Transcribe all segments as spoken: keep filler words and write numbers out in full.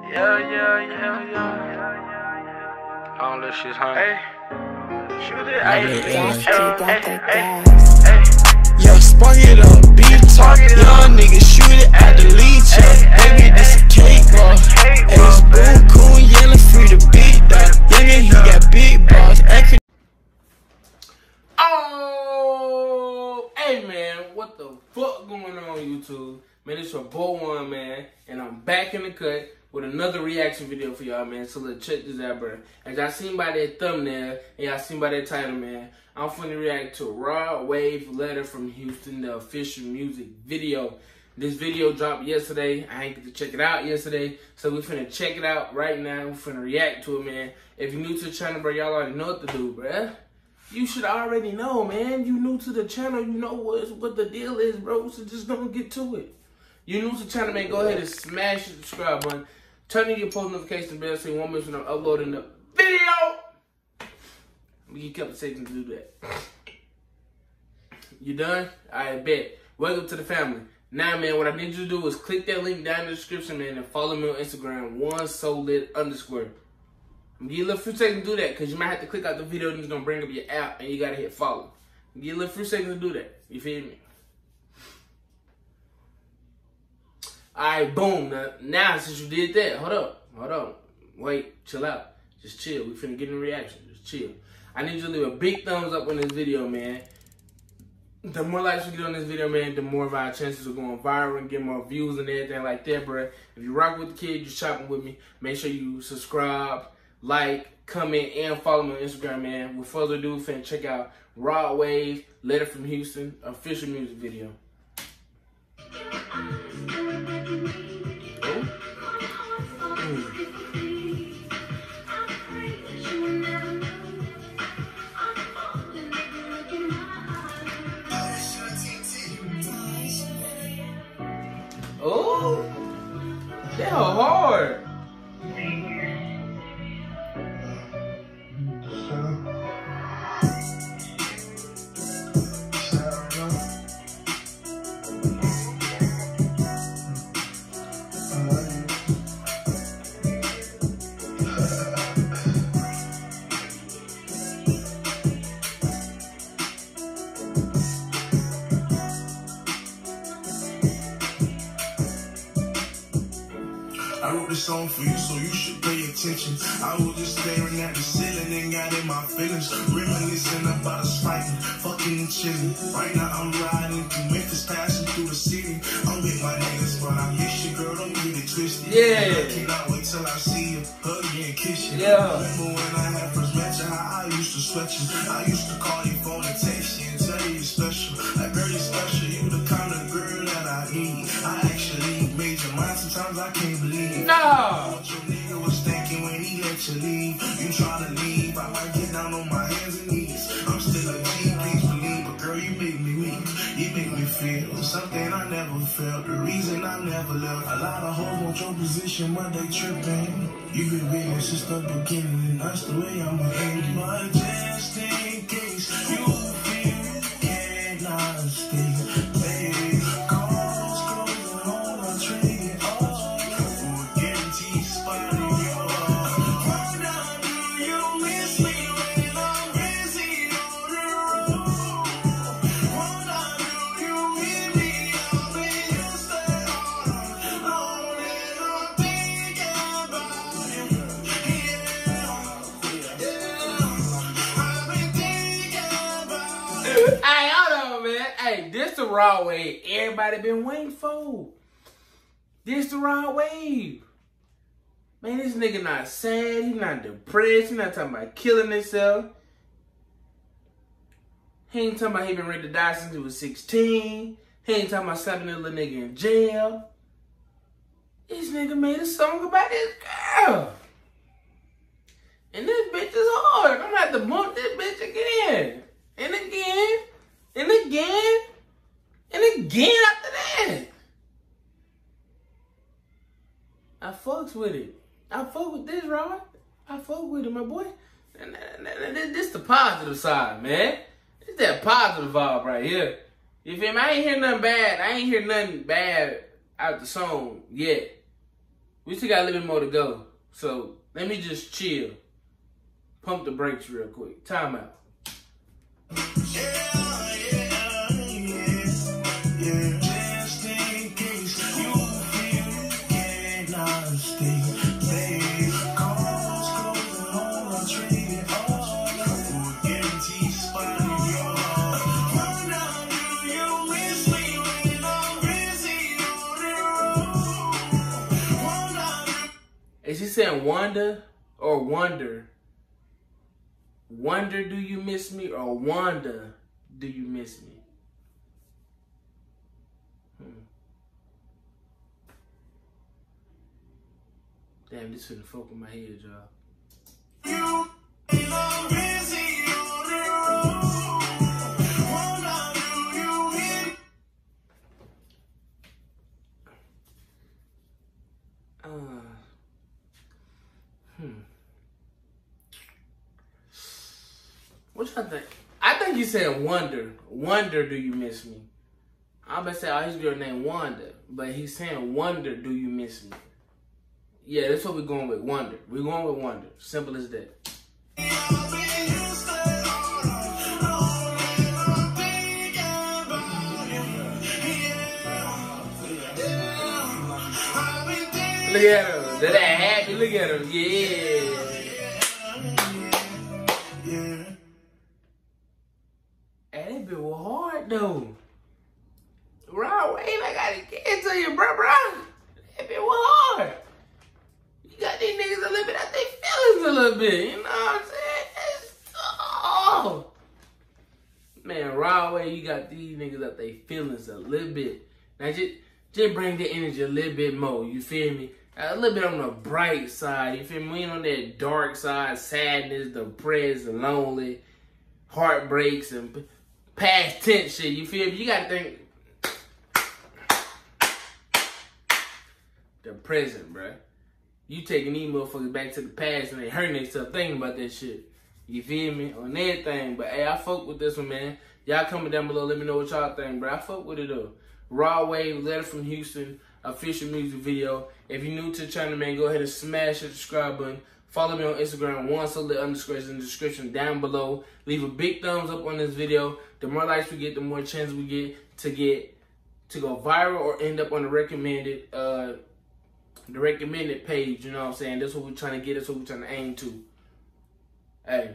Yeah, yeah, yeah, yeah. All this shit, huh? Hey, shoot it, hey, hey, hey, hey. Yeah, spark it up, beat talk. Young nigga shoot it at the leech up. Baby, this a cakewalk. Ace boom, cool, yelling free to beat that. Youngin', he got big balls. Oh, hey man, what the fuck going on YouTube? Man, it's your boy One, man, and I'm back in the cut with another reaction video for y'all, man. So let's check this out, bro. As y'all seen by that thumbnail, and y'all seen by that title, man, I'm finna react to Rod Wave Letter from Houston, the official music video. This video dropped yesterday. I ain't get to check it out yesterday, so we finna check it out right now. We finna react to it, man. If you're new to the channel, bro, y'all already know what to do, bruh. You should already know, man. You new to the channel, you know what, what the deal is, bro. So just don't get to it. You new to the channel, man, go ahead and smash the subscribe button. Turn on your post notification bell so you won't miss when I'm uploading the video. We get a couple seconds to do that. You done? I bet. Welcome to the family. Now, man, what I need you to do is click that link down in the description, man, and follow me on Instagram, one so lit underscore. I'm give you a little few seconds to do that, because you might have to click out the video and it's going to bring up your app, and you got to hit follow. Give you a little few seconds to do that. You feel me? Alright, boom. Now, now, since you did that, hold up. Hold up. Wait. Chill out. Just chill. We finna get in reaction. Just chill. I need you to leave a big thumbs up on this video, man. The more likes we get on this video, man, the more of our chances of going viral and getting more views and everything like that, bro. If you rock with the kid, you shopping with me, make sure you subscribe, like, comment, and follow me on Instagram, man. With further ado, we finna check out Rod Wave Letter from Houston official music video. Oh, they're hard. I wrote this song for you, so you should pay attention. I was just staring at the ceiling and got in my feelings. Reminiscing about us fighting, fucking and chilling. Right now I'm riding through Memphis, passing through the city. I'm with my niggas, but I miss you, girl, don't get it twisted. Yeah. I cannot wait till I see you, hug you and kiss you. Yeah. Remember when I had first met you, how I used to sweat you. I used to call your phone and text you and tell you you're special. Like, girl, you're special, you the kind of girl that I need. I actually made your mind, sometimes I can't believe. No. What your nigga was thinking when he let you leave. You try to leave, I might get down on my hands and knees. I'm still a G, please believe. But girl, you make me weak. You make me feel something I never felt. The reason I never left. A lot of hoes want your position, but they tripping. You been with me since the beginning, and that's the way I'ma end it. But just in case you feel you cannot stay, baby, cause closing on a tree. Hey, hold on, man. Hey, this the Rod Wave everybody been waiting for. This the Rod Wave. Man, this nigga not sad. He not depressed. He not talking about killing himself. He ain't talking about he been ready to die since he was sixteen. He ain't talking about slapping that little nigga in jail. This nigga made a song about this girl. And this bitch is hard. I'm gonna have to bump this bitch again. And again. And again. And again after that. I fucks with it. I fuck with this, Rod. I fuck with it, my boy. And this the positive side, man. This that positive vibe right here. You feel me? I ain't hear nothing bad. I ain't hear nothing bad out the song yet. We still got a little bit more to go. So let me just chill. Pump the brakes real quick. Time out. Is he saying Wanda or wonder? Wonder, do you miss me? Or Wanda, do you miss me? Hmm. Damn, this finna fuck with my head, y'all. Uh, hmm. What y'all think? I think you said wonder. Wonder, do you miss me? I'm about to say, oh, his girl named Wanda. But he's saying wonder, do you miss me? Yeah, that's what we're going with. Wonder. We're going with wonder. Simple as that. Look at him. That happy. Look at him. Yeah. Hey, that bit was hard though. Right, wait, I gotta get it to you, bro, bro. That bit was hard. You got these niggas a little bit out their feelings a little bit. You know what I'm saying? It's, oh. Man, right away, you got these niggas out their feelings a little bit. Now, just, just bring the energy a little bit more. You feel me? A little bit on the bright side. You feel me? We ain't on that dark side, sadness, depressed, lonely, heartbreaks, and past tense shit. You feel me? You gotta think the present, bruh. You taking these motherfuckers back to the past and they hurting themselves thinking about that shit. You feel me? On everything. But hey, I fuck with this one, man. Y'all comment down below. Let me know what y'all think, bro. I fuck with it though. Raw Wave, Letter from Houston, official music video. If you're new to the channel, man, go ahead and smash the subscribe button. Follow me on Instagram, one solid underscore in the description down below. Leave a big thumbs up on this video. The more likes we get, the more chance we get to get to go viral or end up on the recommended uh the recommended page. You know what I'm saying? That's what we're trying to get. That's what we're trying to aim to. Hey,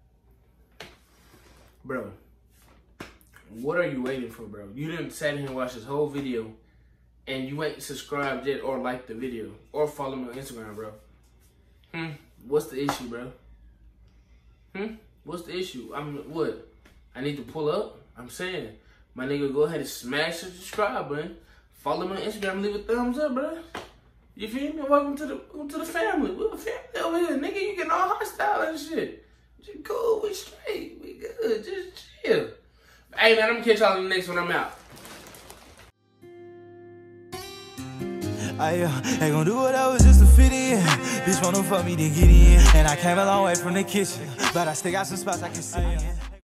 bro, what are you waiting for, bro? You didn't sat here and watch this whole video and you ain't subscribed yet or liked the video or follow me on Instagram, bro. Hmm. What's the issue, bro? Hmm? What's the issue? I'm what? I need to pull up? I'm saying, my nigga, go ahead and smash the subscribe button. Follow me on Instagram, leave a thumbs up, bro. You feel me? Welcome to the welcome to the family. We're a family over here, nigga. You getting all hostile and shit. Just cool, we straight, we good. Just chill. Hey man, I'm gonna catch y'all in the next one. I'm out. I uh, ain't gon' do what I was just to fit in. Bitch wanna fuck me to get in. And I came a long way from the kitchen, but I still got some spots I can sit in.